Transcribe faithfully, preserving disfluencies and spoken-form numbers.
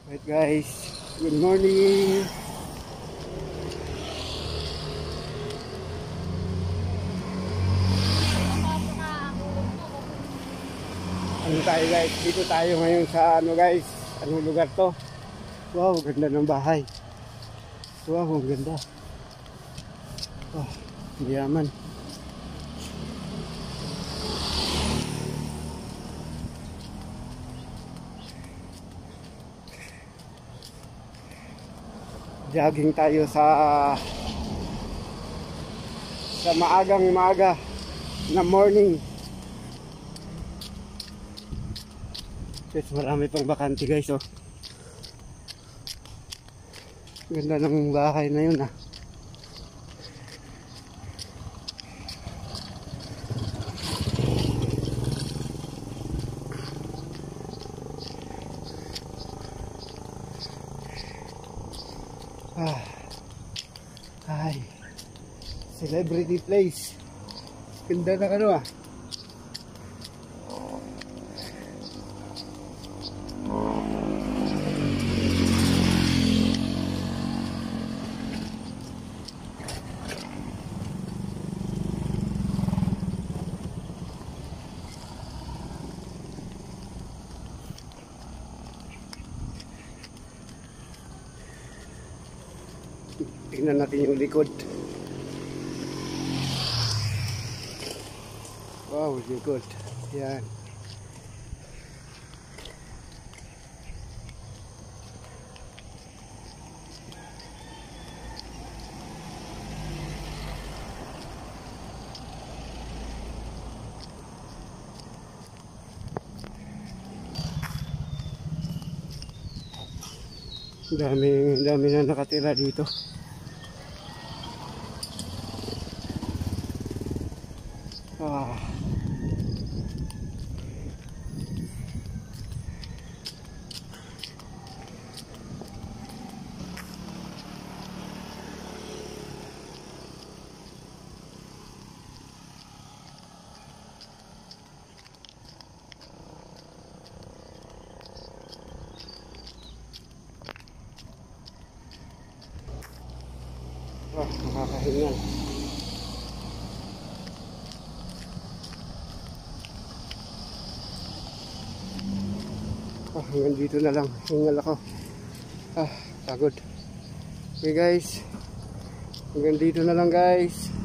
Right guys, good morning. Ano tayo guys, dito tayo ngayon sa ano guys, anong lugar to? Wow, ganda ng bahay. Wow, ang ganda. Oh, yaman. Jogging tayo sa sa maagang maaga na morning. Guys, marami pang bakante guys, oh. Ganda ng bahay na yun, ah. Ah. Ay. Celebrity place. Ganda na ano, ah. Tingnan natin yung likod. Wow, likod. Yan. Dami, dami na nakatira dito. Ah. Ah, nakakahingal. Ah, hanggang dito na lang. Hingal ako. Ah, pagod. Okay guys. Hanggang dito na lang guys.